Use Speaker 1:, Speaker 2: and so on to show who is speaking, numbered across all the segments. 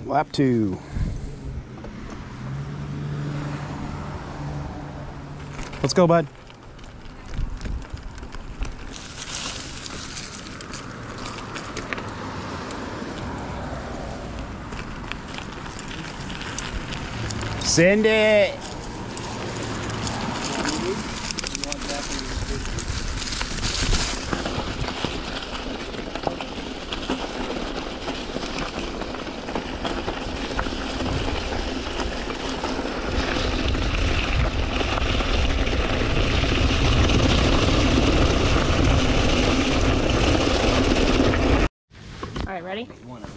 Speaker 1: Lap 2. Let's go, bud. Send it.
Speaker 2: All right, ready?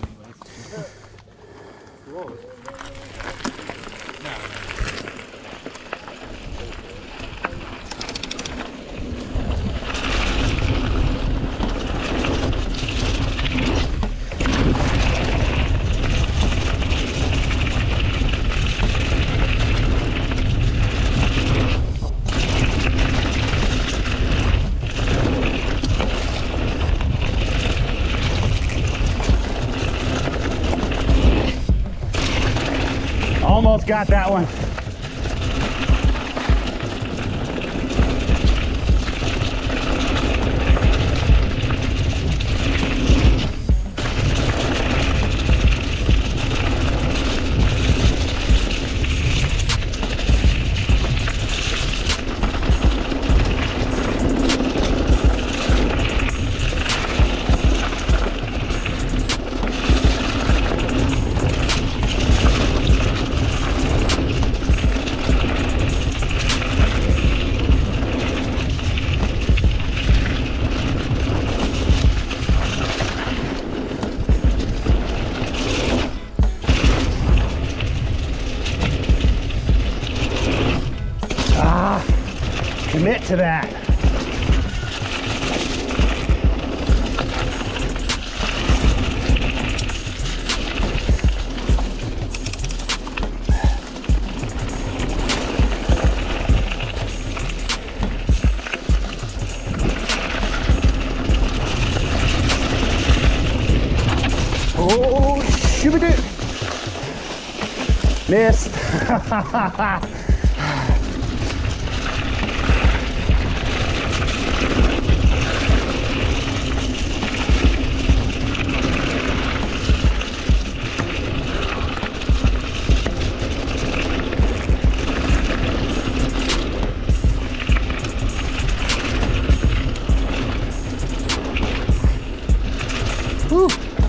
Speaker 1: Almost got that one. Commit to that. Oh, shoot it. Missed. Whew.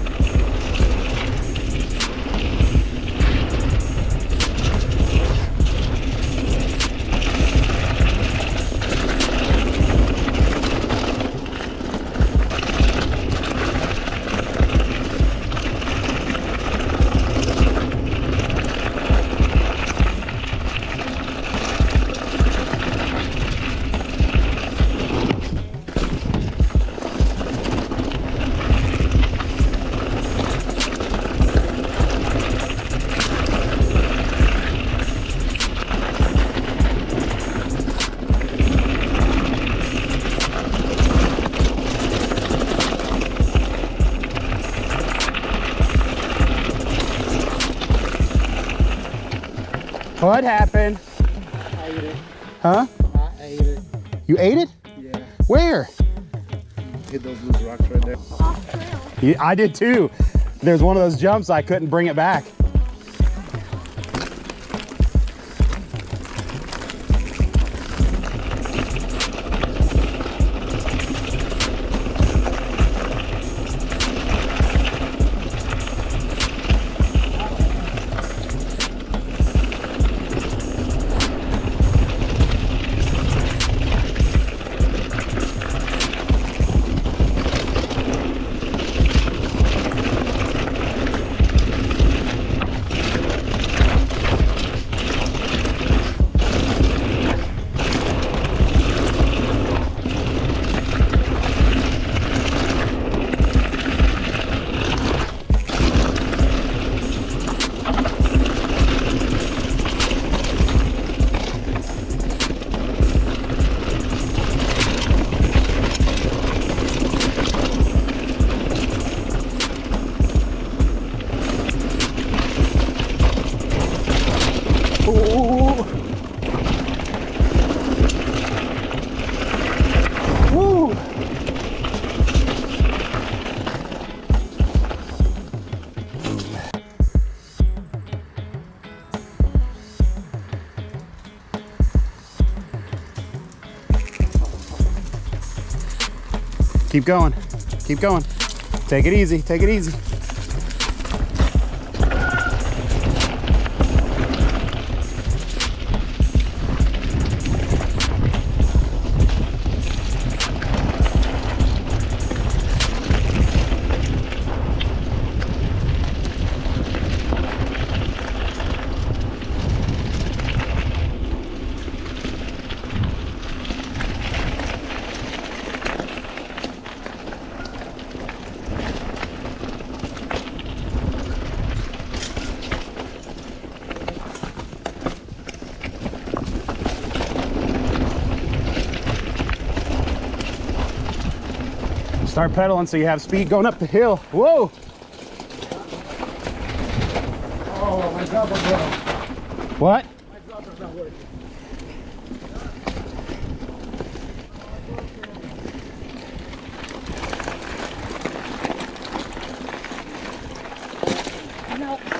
Speaker 1: What happened?
Speaker 3: I ate it.
Speaker 1: Huh?
Speaker 3: I ate it.
Speaker 1: You ate it?
Speaker 3: Yeah.
Speaker 1: Where?
Speaker 3: Hit those loose rocks right there.
Speaker 2: Off trail.
Speaker 1: Yeah, I did too. There's one of those jumps I couldn't bring it back. Keep going. Keep going. Take it easy. Take it easy. Start pedaling so you have speed going up the hill. Whoa!
Speaker 3: Oh, my dropper broke.
Speaker 1: What?
Speaker 3: My dropper's not working.
Speaker 2: No.